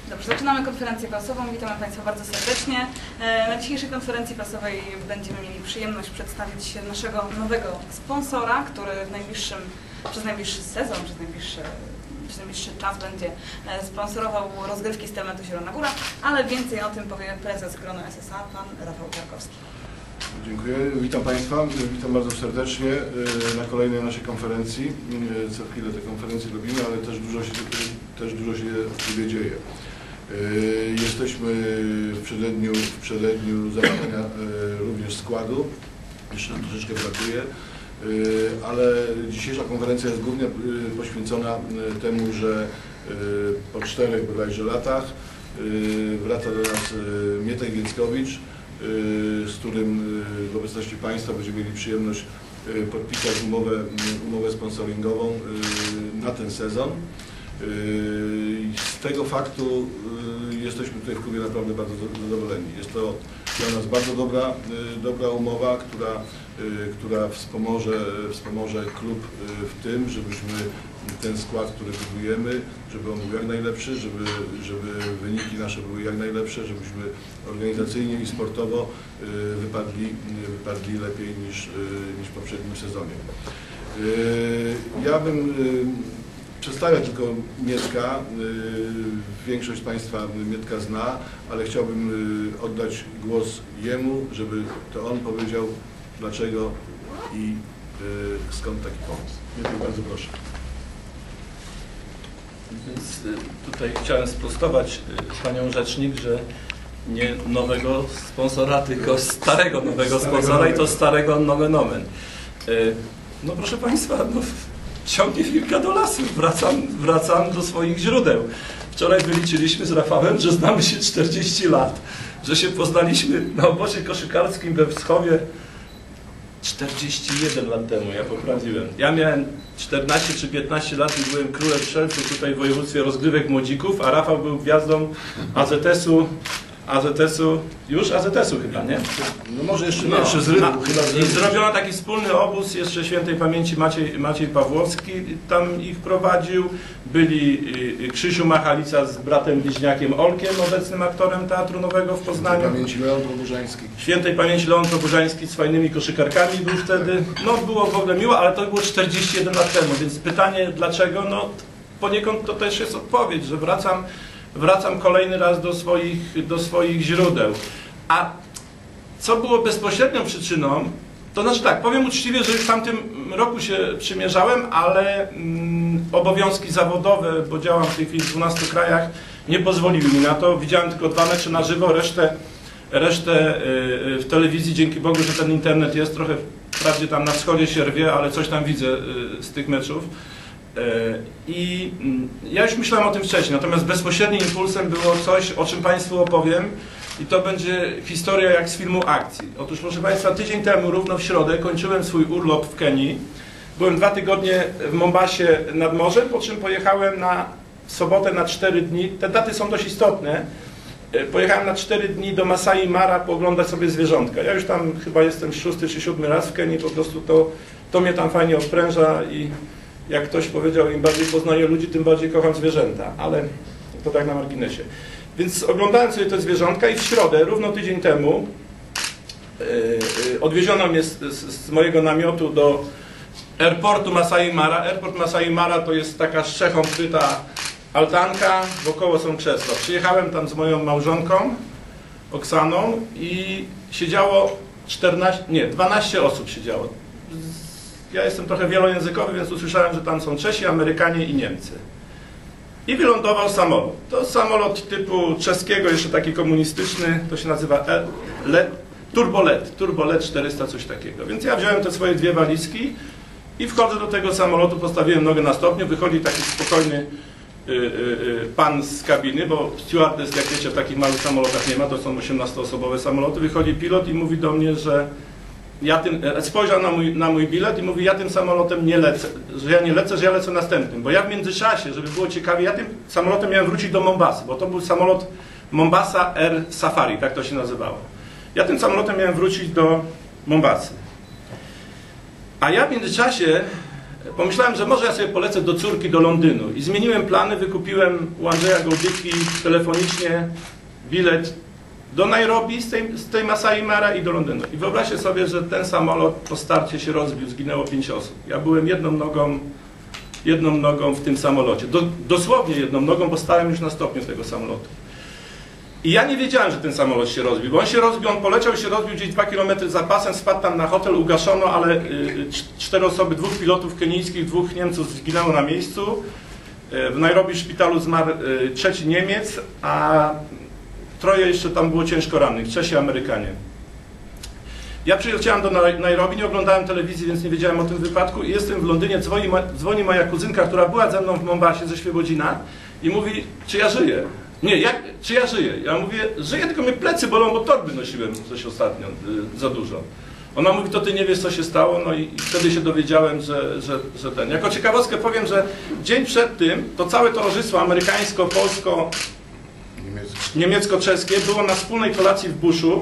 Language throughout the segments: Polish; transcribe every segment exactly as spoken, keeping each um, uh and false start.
Dobrze, zaczynamy konferencję prasową. Witamy Państwa bardzo serdecznie. Na dzisiejszej konferencji prasowej będziemy mieli przyjemność przedstawić naszego nowego sponsora, który w najbliższym, przez najbliższy sezon, przez najbliższy, przez najbliższy czas będzie sponsorował rozgrywki z tematu Zielona Góra, ale więcej o tym powie prezes Grona S S A, pan Rafał Czarkowski. Dziękuję. Witam Państwa. Witam bardzo serdecznie na kolejnej naszej konferencji. Co chwilę te konferencje robimy, ale też dużo się, też dużo się w sobie dzieje. Jesteśmy w przededniu, w przededniu zabrania również składu. Jeszcze nam troszeczkę brakuje, ale dzisiejsza konferencja jest głównie poświęcona temu, że po czterech bodajże latach wraca do nas Mietek Więckowicz, z którym w obecności Państwa będziemy mieli przyjemność podpisać umowę, umowę sponsoringową na ten sezon. Z tego faktu jesteśmy tutaj w klubie naprawdę bardzo zadowoleni. Jest to dla nas bardzo dobra, dobra umowa, która, która wspomoże, wspomoże klub w tym, żebyśmy ten skład, który budujemy, żeby on był jak najlepszy, żeby, żeby wyniki nasze były jak najlepsze, żebyśmy organizacyjnie i sportowo wypadli, wypadli lepiej niż, niż w poprzednim sezonie. Ja bym przedstawię tylko Mietka. Większość z Państwa Mietka zna, ale chciałbym oddać głos jemu, żeby to on powiedział, dlaczego i skąd taki pomysł. Mietek, bardzo proszę. Więc tutaj chciałem sprostować panią rzecznik, że nie nowego sponsora, tylko starego nowego starego sponsora nowego. I to starego nomen omen. No proszę Państwa, no, ciągnie wilka do lasu, wracam, wracam do swoich źródeł. Wczoraj wyliczyliśmy z Rafałem, że znamy się czterdzieści lat, że się poznaliśmy na obozie koszykarskim we Wschowie czterdzieści jeden lat temu, ja poprawiłem. Ja miałem czternaście czy piętnaście lat i byłem królem strzelców tutaj w województwie rozgrywek młodzików, a Rafał był gwiazdą A Z S-u, A Z S-u, już A Z S-u chyba, nie? No może jeszcze nie, no, jeszcze z Rydu. I zrobiono taki wspólny obóz, jeszcze świętej pamięci Maciej, Maciej Pawłowski tam ich prowadził. Byli Krzysiu Machalica z bratem bliźniakiem Olkiem, obecnym aktorem Teatru Nowego w Poznaniu. Świętej pamięci Leon Proburzański. Świętej pamięci Leon Proburzański z fajnymi koszykarkami był wtedy. No było w ogóle miło, ale to było czterdzieści jeden lat temu, więc pytanie dlaczego, no poniekąd to też jest odpowiedź, że wracam Wracam kolejny raz do swoich, do swoich źródeł. A co było bezpośrednią przyczyną, to znaczy tak, powiem uczciwie, że już w tamtym roku się przymierzałem, ale mm, obowiązki zawodowe, bo działam w tej chwili w dwunastu krajach, nie pozwoliły mi na to. Widziałem tylko dwa mecze na żywo, resztę, resztę yy, w telewizji, dzięki Bogu, że ten internet jest, trochę wprawdzie tam na wschodzie się rwie, ale coś tam widzę yy, z tych meczów. I ja już myślałem o tym wcześniej, natomiast bezpośrednim impulsem było coś, o czym Państwu opowiem i to będzie historia jak z filmu akcji. Otóż proszę Państwa, tydzień temu, równo w środę, kończyłem swój urlop w Kenii. Byłem dwa tygodnie w Mombasie nad morzem, po czym pojechałem na sobotę na cztery dni. Te daty są dość istotne. Pojechałem na cztery dni do Masai Mara pooglądać sobie zwierzątka. Ja już tam chyba jestem szósty czy siódmy raz w Kenii, po prostu to, to mnie tam fajnie odpręża i jak ktoś powiedział, im bardziej poznaję ludzi, tym bardziej kocham zwierzęta, ale to tak na marginesie. Więc oglądałem sobie te zwierzątka i w środę, równo tydzień temu, yy, yy, odwieziono mnie z, z, z mojego namiotu do airportu Masai Mara. Airport Masai Mara to jest taka strzechą kryta altanka, wokoło są krzesła. Przyjechałem tam z moją małżonką, Oksaną i siedziało czternaście, nie, dwanaście osób siedziało. Ja jestem trochę wielojęzykowy, więc usłyszałem, że tam są Czesi, Amerykanie i Niemcy. I wylądował samolot. To samolot typu czeskiego, jeszcze taki komunistyczny, to się nazywa Let, Turbolet, Turbolet czterysta, coś takiego. Więc ja wziąłem te swoje dwie walizki i wchodzę do tego samolotu, postawiłem nogę na stopniu, wychodzi taki spokojny y, y, y, pan z kabiny, bo stewardess, jak wiecie, w takich małych samolotach nie ma, to są osiemnastoosobowe samoloty. Wychodzi pilot i mówi do mnie, że ja tym, spojrzał na mój, na mój bilet i mówi, ja tym samolotem nie lecę, że ja nie lecę, że ja lecę następnym, bo ja w międzyczasie, żeby było ciekawie, ja tym samolotem miałem wrócić do Mombasy, bo to był samolot Mombasa Air Safari, tak to się nazywało. Ja tym samolotem miałem wrócić do Mombasy. A ja w międzyczasie pomyślałem, że może ja sobie polecę do córki do Londynu i zmieniłem plany, wykupiłem u Andrzeja Gołdyki telefonicznie bilet do Nairobi z tej, z tej Masai Mara i do Londynu. I wyobraźcie sobie, że ten samolot po starcie się rozbił, zginęło pięć osób. Ja byłem jedną nogą, jedną nogą w tym samolocie. Do, dosłownie jedną nogą, bo stałem już na stopniu tego samolotu. I ja nie wiedziałem, że ten samolot się rozbił, bo on się rozbił, on poleciał i się rozbił gdzieś dwa kilometry za pasem, spadł tam na hotel, ugaszono, ale y, cztery osoby, dwóch pilotów kenijskich, dwóch Niemców zginęło na miejscu. Y, w Nairobi w szpitalu zmarł y, trzeci Niemiec, a troje jeszcze tam było ciężko rannych, Czesi Amerykanie. Ja przyjechałem do Nairobi, nie oglądałem telewizji, więc nie wiedziałem o tym wypadku i jestem w Londynie, dzwoni, dzwoni moja kuzynka, która była ze mną w Mombasie ze Świebodzina i mówi, czy ja żyję. Nie, jak, czy ja żyję? Ja mówię, żyję, tylko mnie plecy bolą, bo torby nosiłem coś ostatnio, y, za dużo. Ona mówi, to ty nie wiesz, co się stało, no i, i wtedy się dowiedziałem, że, że, że ten. Jako ciekawostkę powiem, że dzień przed tym, to całe towarzystwo amerykańsko, polsko, niemiecko-czeskie było na wspólnej kolacji w buszu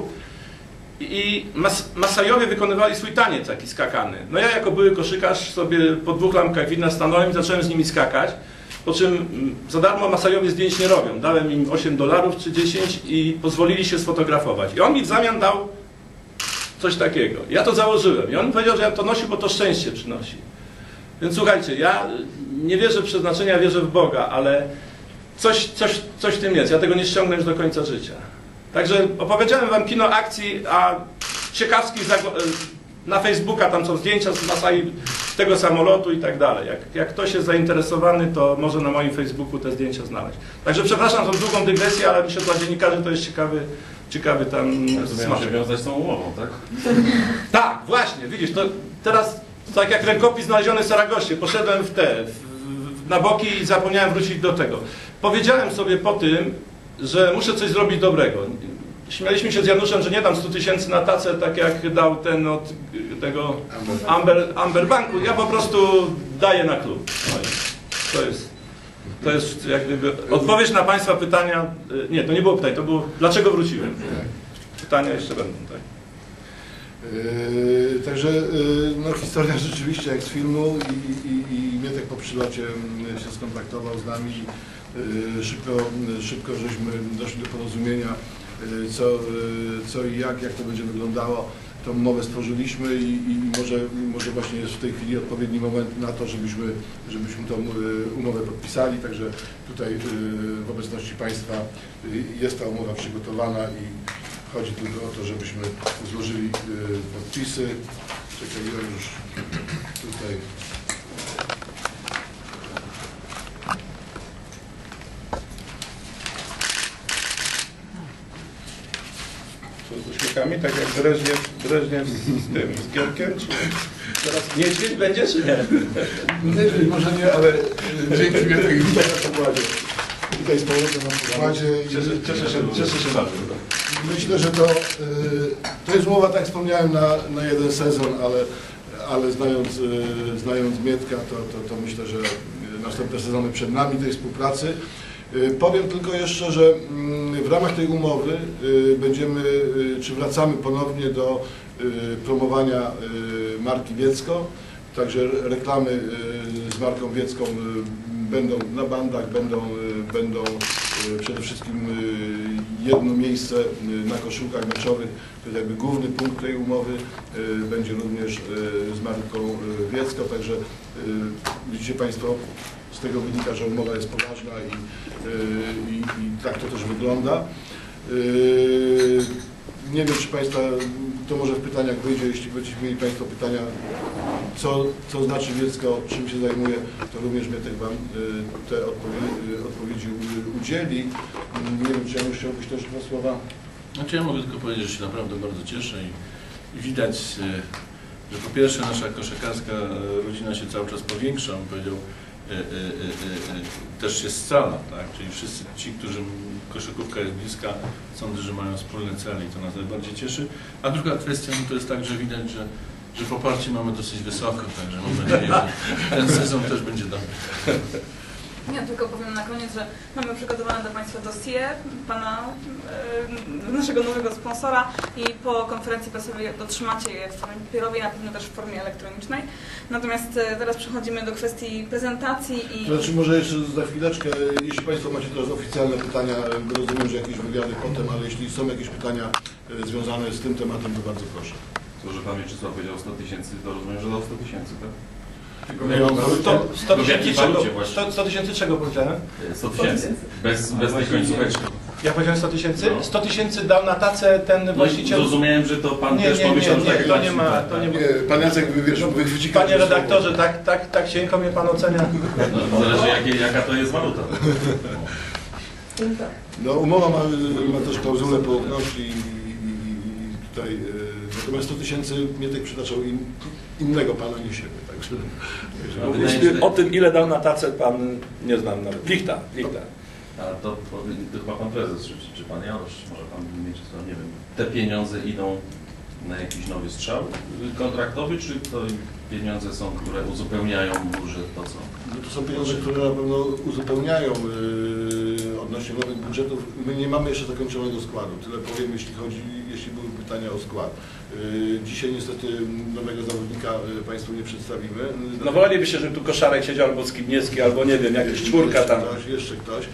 i mas, Masajowie wykonywali swój taniec taki skakany. No ja jako były koszykarz sobie po dwóch lampkach wina stanąłem i zacząłem z nimi skakać. Po czym za darmo Masajowie zdjęć nie robią. Dałem im osiem dolarów czy dziesięć i pozwolili się sfotografować. I on mi w zamian dał coś takiego. Ja to założyłem. I on mi powiedział, że ja to nosił, bo to szczęście przynosi. Więc słuchajcie, ja nie wierzę w przeznaczenia, wierzę w Boga, ale coś, coś, coś w tym jest. Ja tego nie ściągnę już do końca życia. Także opowiedziałem wam kino akcji, a ciekawskich na Facebooka, tam są zdjęcia z Masai, z tego samolotu i tak dalej. Jak, jak ktoś jest zainteresowany, to może na moim Facebooku te zdjęcia znaleźć. Także przepraszam za długą dygresję, ale myślę, że dla dziennikarzy to jest ciekawy, ciekawy tam smak. Się wiązać z tą umową, tak? Tak, właśnie, widzisz, to teraz tak jak rękopis znaleziony w Saragosie, poszedłem w te, w, w, na boki i zapomniałem wrócić do tego. Powiedziałem sobie po tym, że muszę coś zrobić dobrego. Śmialiśmy się z Januszem, że nie dam stu tysięcy na tacę, tak jak dał ten od tego Amber, Amber Banku. Ja po prostu daję na klub. No to jest, to jest jak gdyby odpowiedź na Państwa pytania. Nie, to nie było pytań, to było dlaczego wróciłem. Pytania jeszcze będą, tak. Yy, także yy, no, historia rzeczywiście jak z filmu i, i, i Mietek po przylocie się skontaktował z nami. Yy, szybko, szybko żeśmy doszli do porozumienia, yy, co, yy, co i jak, jak to będzie wyglądało. Tą umowę stworzyliśmy i, i może, może właśnie jest w tej chwili odpowiedni moment na to, żebyśmy, żebyśmy tą yy, umowę podpisali. Także tutaj yy, w obecności Państwa yy, jest ta umowa przygotowana i chodzi tylko o to, żebyśmy złożyli yy, podpisy. Czekaj, ja już tutaj. Z uśmiechami, tak jak Breżniew, Breżniew z tym, z Gierkiem, czy teraz niedźwiedź będzie, czy nie? Niedźwiedź może nie, ale dzięki Mietek witaj na pokładzie. Witaj z powrotem na pokładzie. Cieszę, cieszę się, cieszę się bardzo. Myślę, że to, to jest umowa, tak jak wspomniałem, na, na jeden sezon, ale, ale znając, znając Mietka, to, to, to myślę, że następne sezony przed nami tej współpracy. Powiem tylko jeszcze, że w ramach tej umowy będziemy, czy wracamy ponownie do promowania marki Wiecko, także reklamy z marką Wiecką będą na bandach, będą, będą przede wszystkim jedno miejsce na koszulkach meczowych, to jest jakby główny punkt tej umowy, będzie również z marką Wiecko, także widzicie Państwo, z tego wynika, że umowa jest poważna i, i, i tak to też wygląda. Nie wiem, czy Państwa, to może w pytaniach wyjdzie, jeśli będziecie mieli Państwo pytania, co, co znaczy Wiecko, czym się zajmuje, to również Mietek Wam te odpowiedzi, odpowiedzi udzieli. Nie wiem, czy Janusz chciałbyś też dwa słowa? Znaczy ja mogę tylko powiedzieć, że się naprawdę bardzo cieszę i, i widać, że po pierwsze nasza koszykarska rodzina się cały czas powiększa, on powiedział, e, e, e, e, też się scala, tak? Czyli wszyscy ci, którym koszykówka jest bliska, sądzę, że mają wspólne cele i to nas najbardziej cieszy. A druga kwestia, no to jest tak, że widać, że, że poparcie mamy dosyć wysoko, także mam nadzieję, że ten sezon też będzie dobry. Ja tylko powiem na koniec, że mamy przygotowane dla Państwa dossier pana, e, naszego nowego sponsora i po konferencji prasowej otrzymacie je w formie papierowej, na pewno też w formie elektronicznej. Natomiast e, teraz przechodzimy do kwestii prezentacji i... To znaczy może jeszcze za chwileczkę, jeśli Państwo macie teraz oficjalne pytania, bo rozumiem, że jakieś wywiady potem, ale jeśli są jakieś pytania e, związane z tym tematem, to bardzo proszę. To, że Pan Mieczysław powiedział sto tysięcy, to rozumiem, że dał sto tysięcy, tak? Tylko Nie mam To sto w jakiej tysięcy czego, walucie właśnie? sto, sto tysięcy czego powiedziałem? sto tysięcy. Bez, bez tej końcóweczki. Ja powiedziałem sto tysięcy? No. sto tysięcy dał na tacę ten No i właściciel... zrozumiałem, że to Pan Nie, też nie, pomyślał, nie, że nie, tak to nie ma... To nie ma. Nie, Pan Jacek, wiesz, wychwyci Panie każde redaktorze, słowo. tak, tak, tak cienko mnie Pan ocenia. No, zależy jakie, jaka to jest waluta. No umowa ma, ma też klauzulę poufności i, i, i tutaj, e, natomiast sto tysięcy Mietek przytaczał in, innego Pana, nie siebie, także... No, wydaje mi się, że- O tym, ile dał na tacę, Pan nie znam nawet. Lichta, lichta. Ale to, to chyba Pan Prezes, czy, czy Pan Janusz, może Pan Mieczysław, nie wiem. Te pieniądze idą na jakiś nowy strzał kontraktowy, czy to pieniądze są, które uzupełniają budżet, to co? No to są pieniądze, które na pewno uzupełniają yy, odnośnie nowych budżetów. My nie mamy jeszcze zakończonego składu. Tyle powiem, jeśli chodzi, jeśli były pytania o skład. Yy, dzisiaj niestety nowego zawodnika yy, Państwu nie przedstawimy. No wolelibyście, żeby tu Koszarek siedział, albo Skibniewski, albo nie wiem, jakaś czwórka tam. Jeszcze ktoś, jeszcze ktoś.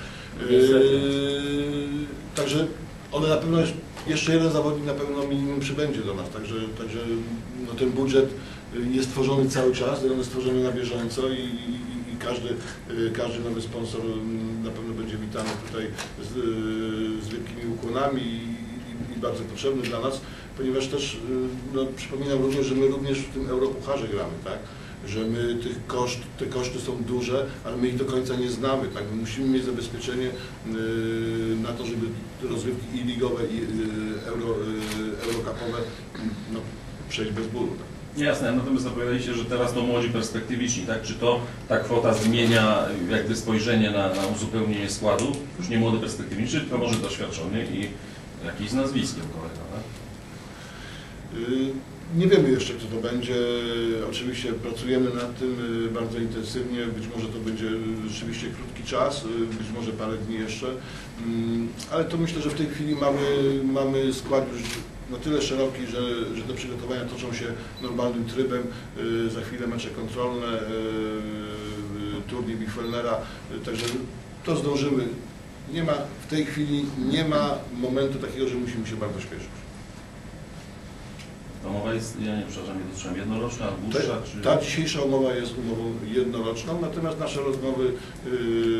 Yy, także one na pewno, jeszcze jeden zawodnik na pewno minimum przybędzie do nas. Także, także no, ten budżet jest tworzony cały czas, on jest tworzony na bieżąco i, i, i każdy, każdy nowy sponsor na pewno będzie witany tutaj z, z wielkimi ukłonami i, i, i bardzo potrzebny dla nas, ponieważ też no, przypominam również, że my również w tym Europucharze gramy, tak? Że my tych koszt, te koszty są duże, ale my ich do końca nie znamy, tak? My musimy mieć zabezpieczenie yy, na to, żeby rozgrywki i ligowe, i yy, euro, yy, eurocupowe no, przejść bez bólu. Tak? Jasne, natomiast opowiadaliście, że teraz to młodzi perspektywiczni, tak? Czy to ta kwota zmienia jakby spojrzenie na, na uzupełnienie składu? Już nie młody perspektywiczny, tylko może doświadczony i jakiś z nazwiskiem kolega, tak? Yy, Nie wiemy jeszcze, kto to będzie. Oczywiście pracujemy nad tym bardzo intensywnie. Być może to będzie rzeczywiście krótki czas, być może parę dni jeszcze. Ale to myślę, że w tej chwili mamy, mamy skład już na tyle szeroki, że, że te przygotowania toczą się normalnym trybem. Za chwilę mecze kontrolne, turniej Bichfelnera, także to zdążymy. Nie ma, w tej chwili nie ma momentu takiego, że musimy się bardzo śpieszyć. Ta umowa jest, ja nie przepraszam, nie dostrzegam, jednoroczna, dłuższa, czy... Ta dzisiejsza umowa jest umową jednoroczną, natomiast nasze rozmowy yy,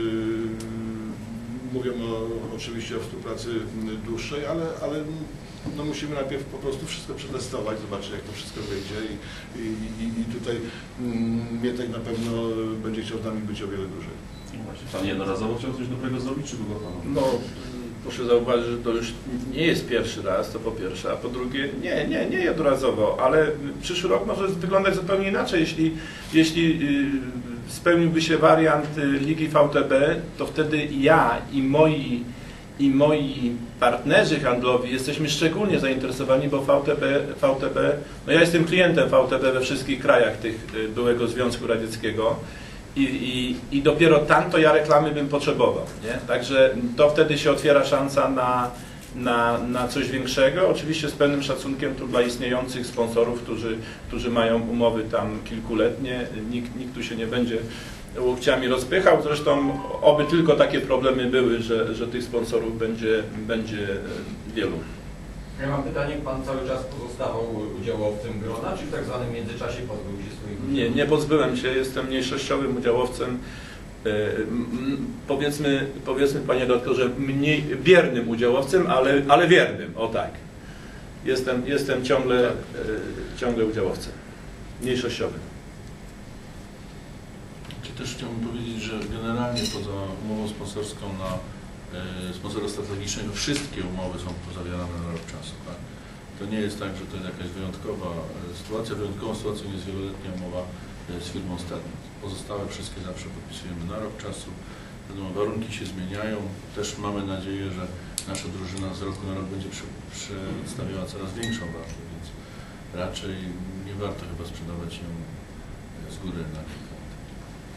mówią o, oczywiście o współpracy dłuższej, ale, ale no musimy najpierw po prostu wszystko przetestować, zobaczyć jak to wszystko wyjdzie i, i, i, i tutaj mm, Mietek na pewno będzie chciał z nami być o wiele dłużej. No właśnie, Pan jednorazowo chciał coś dobrego zrobić, czy było Panu? No, proszę zauważyć, że to już nie jest pierwszy raz, to po pierwsze, a po drugie, nie, nie, nie jednorazowo, ale przyszły rok może wyglądać zupełnie inaczej. Jeśli, jeśli spełniłby się wariant Ligi V T B, to wtedy ja i moi, i moi partnerzy handlowi jesteśmy szczególnie zainteresowani, bo V T B, V T B, no ja jestem klientem V T B we wszystkich krajach tych byłego Związku Radzieckiego. I, i, I dopiero tam to ja reklamy bym potrzebował, nie? Także to wtedy się otwiera szansa na, na, na coś większego, oczywiście z pewnym szacunkiem tu dla istniejących sponsorów, którzy, którzy mają umowy tam kilkuletnie, nikt, nikt tu się nie będzie łokciami rozpychał, zresztą oby tylko takie problemy były, że, że tych sponsorów będzie, będzie wielu. Ja mam pytanie, Pan cały czas pozostawał udziałowcem grona, czy w tak zwanym międzyczasie pozbył się swoich udziałów? Nie, nie pozbyłem się, jestem mniejszościowym udziałowcem, e, m, powiedzmy, powiedzmy Panie doktorze, mniej biernym udziałowcem, ale, ale wiernym, o tak. Jestem, jestem ciągle, e, ciągle udziałowcem, mniejszościowym. Czy też chciałbym powiedzieć, że generalnie poza umową sponsorską na sponsora strategicznego wszystkie umowy są pozawierane na rok czasu. Tak? To nie jest tak, że to jest jakaś wyjątkowa sytuacja. Wyjątkową sytuacją jest wieloletnia umowa z firmą Statnet. Pozostałe wszystkie zawsze podpisujemy na rok czasu. Wiadomo, warunki się zmieniają. Też mamy nadzieję, że nasza drużyna z roku na rok będzie przedstawiała coraz większą wartość, więc raczej nie warto chyba sprzedawać ją z góry na kilka lat.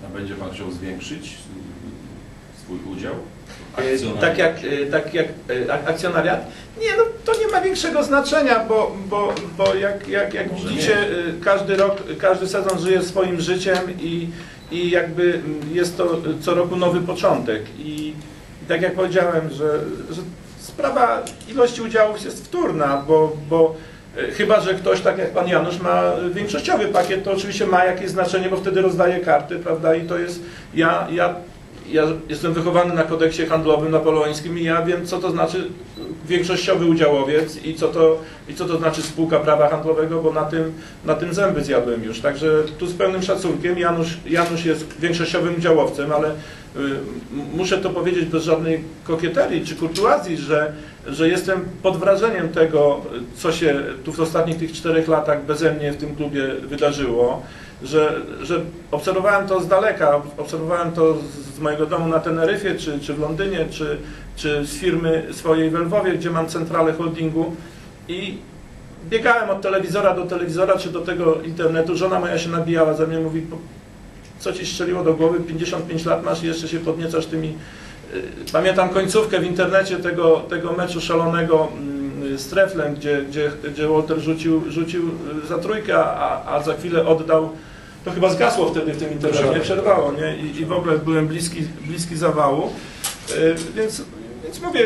A będzie Pan chciał zwiększyć swój udział? E, Tak jak, e, tak jak e, ak- akcjonariat? Nie, no to nie ma większego znaczenia, bo, bo, bo jak, jak, jak Może widzicie, nie. e, każdy rok, każdy sezon żyje swoim życiem i, i jakby jest to co roku nowy początek. I, i tak jak powiedziałem, że, że sprawa ilości udziałów jest wtórna, bo, bo e, chyba że ktoś, tak jak pan Janusz, ma większościowy pakiet, to oczywiście ma jakieś znaczenie, bo wtedy rozdaje karty, prawda? I to jest, ja, ja Ja jestem wychowany na kodeksie handlowym napoleońskim i ja wiem, co to znaczy większościowy udziałowiec i co to, i co to znaczy spółka prawa handlowego, bo na tym, na tym zęby zjadłem już. Także tu z pełnym szacunkiem, Janusz, Janusz jest większościowym udziałowcem, ale y, muszę to powiedzieć bez żadnej kokieterii czy kurtuazji, że, że jestem pod wrażeniem tego, co się tu w ostatnich tych czterech latach beze mnie w tym klubie wydarzyło. Że, że obserwowałem to z daleka, obserwowałem to z mojego domu na Teneryfie, czy, czy w Londynie, czy, czy z firmy swojej w Lwowie, gdzie mam centralę holdingu i biegałem od telewizora do telewizora, czy do tego internetu. Żona moja się nabijała ze mnie, mówi, co ci strzeliło do głowy, pięćdziesiąt pięć lat masz i jeszcze się podniecasz tymi... Pamiętam końcówkę w internecie tego, tego meczu szalonego z Treflem, gdzie, gdzie, gdzie Walter rzucił, rzucił za trójkę, a, a za chwilę oddał. To chyba zgasło wtedy w tym internecie, przerwało, nie? I, i w ogóle byłem bliski, bliski zawału. Yy, więc, więc mówię,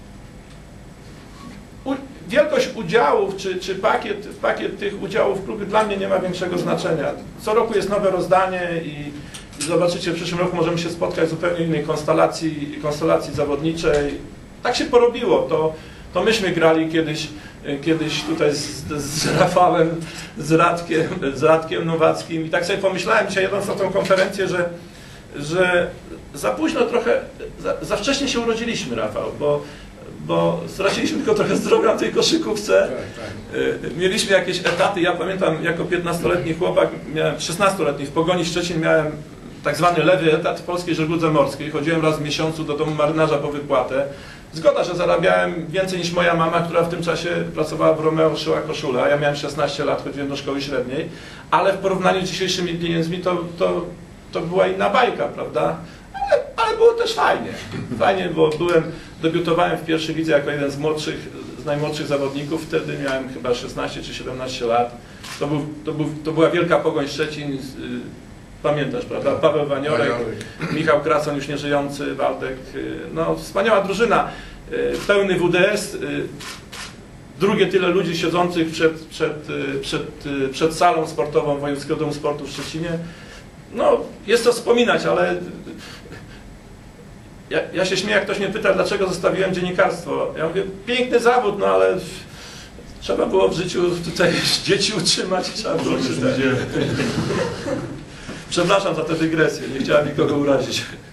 u, wielkość udziałów, czy, czy pakiet, pakiet tych udziałów w klubie dla mnie nie ma większego znaczenia. Co roku jest nowe rozdanie i, i zobaczycie, w przyszłym roku możemy się spotkać w zupełnie innej konstelacji, konstelacji zawodniczej. Tak się porobiło. To, to myśmy grali kiedyś, kiedyś tutaj z, z Rafałem, z Radkiem, z Radkiem Nowackim i tak sobie pomyślałem dzisiaj jadąc na tą konferencję, że, że za późno trochę, za, za wcześnie się urodziliśmy, Rafał, bo, bo straciliśmy tylko trochę zdrowia na tej koszykówce. Mieliśmy jakieś etaty, ja pamiętam jako piętnastoletni chłopak, miałem szesnastoletni, w Pogoni Szczecin miałem tak zwany lewy etat w polskiej żegludze morskiej. Chodziłem raz w miesiącu do domu marynarza po wypłatę. Zgoda, że zarabiałem więcej niż moja mama, która w tym czasie pracowała w Romeo, szyła koszulę, a ja miałem szesnaście lat, chodziłem do szkoły średniej, ale w porównaniu z dzisiejszymi pieniędzmi to, to, to była inna bajka, prawda? Ale, ale było też fajnie. Fajnie, bo byłem, debiutowałem w pierwszej lidze jako jeden z młodszych, z najmłodszych zawodników, wtedy miałem chyba szesnaście czy siedemnaście lat. To, był, to, był, to była wielka Pogoń Szczecin. Pamiętasz, prawda? Paweł Waniorek, Michał Krason, już nieżyjący, Waldek. No, wspaniała drużyna. Pełny W D S. Drugie tyle ludzi siedzących przed, przed, przed, przed salą sportową Wojewódzkiego Domu Sportu w Szczecinie. No, jest to wspominać, ale ja, ja się śmieję, jak ktoś mnie pyta, dlaczego zostawiłem dziennikarstwo. Ja mówię, piękny zawód, no ale trzeba było w życiu tutaj dzieci utrzymać, trzeba było czytać. Przepraszam za tę dygresję, nie chciałem nikogo urazić.